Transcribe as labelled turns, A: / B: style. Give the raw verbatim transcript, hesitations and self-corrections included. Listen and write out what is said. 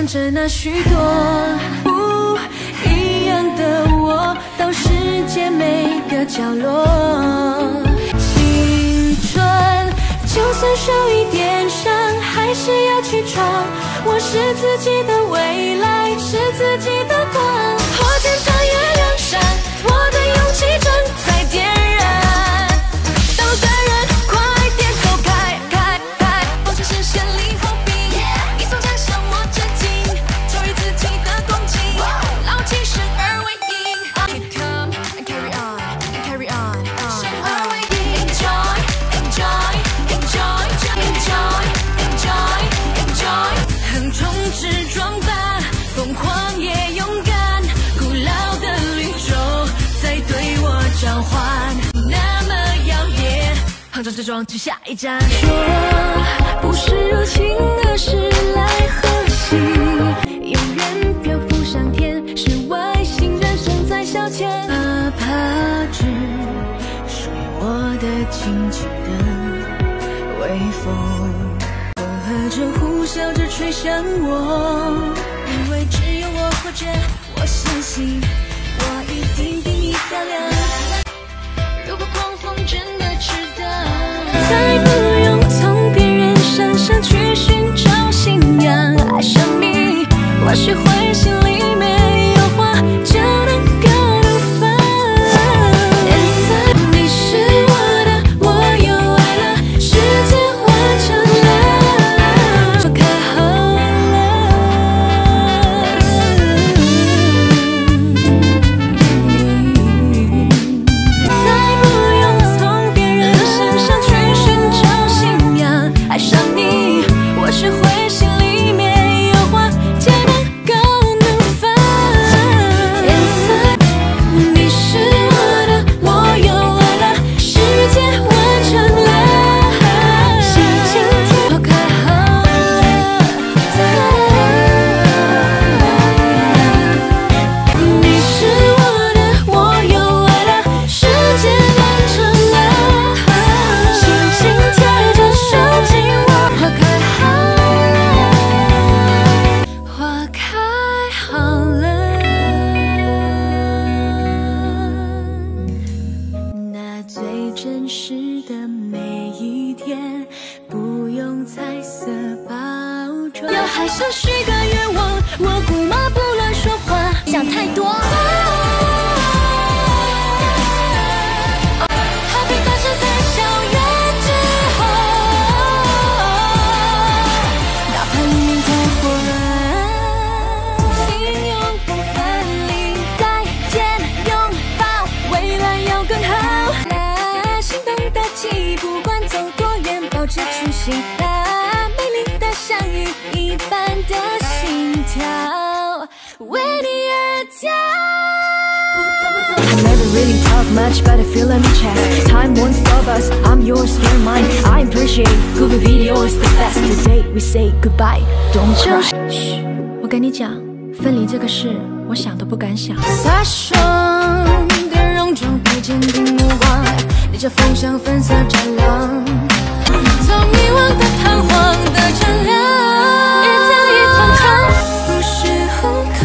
A: 着那许多不一样的我，到世界每个角落。青春就算受一点伤，还是要去闯。我是自己的未来，是自己的光。火箭在月亮上，我的勇气正在点燃。捣蛋人，快点走开，开开！方向视线里逃避，你总在向我致敬，忠于自己的光景，牢记生而为赢。Keep calm and carry on, and carry on. 生而为赢 ，enjoy, enjoy, enjoy, enjoy, enjoy, enjoy。横冲直撞吧，疯狂也勇敢，古老的绿洲在对我召唤，那么耀眼。横冲直撞去下一站。说不是入侵，而是来和稀，永远漂浮上天，是外星人生在消遣。哪怕只属于我的轻轻的微风，风和着呼啸着吹向我，因为只有我活着，我相信我一定比你漂亮。如果狂风真的值得，再不用从别人身上去寻找信仰。爱上你，或许会心里面有话就能够怒放。你是我的，我又爱了，世界完成了，我开好了。再不用从别人身上去寻找信仰。爱上你，或许会心里面有话就能够怒放。你是我的，我又爱了，世界完成了，心今天我开好了。你是我的，我又爱了，世界完成了，心紧贴着手紧握，花开好了，花开好了。那最真实的每一天，不用彩色包装。要还是许个愿望，我姑妈不乱说话，想太多。Happy 诞生在校园之后，哪怕黎明太昏，心永不分离。再见，拥抱，未来要更好。那心动的起，不管走多远，保持初心。那美丽的相遇，一般的心跳，为你而跳。
B: I never really talk much, but I feel in my chest. Time won't stop us, I'm yours, you're mine. I appreciate Google Video is the best. Today we say goodbye, don't cry. 嘘，我跟你讲，分离这个事，我想都不敢想。
A: 飒爽的戎装配坚定目光，逆着风向粉色战狼，从迷惘到彷徨的丈量，一层一层长，不是无可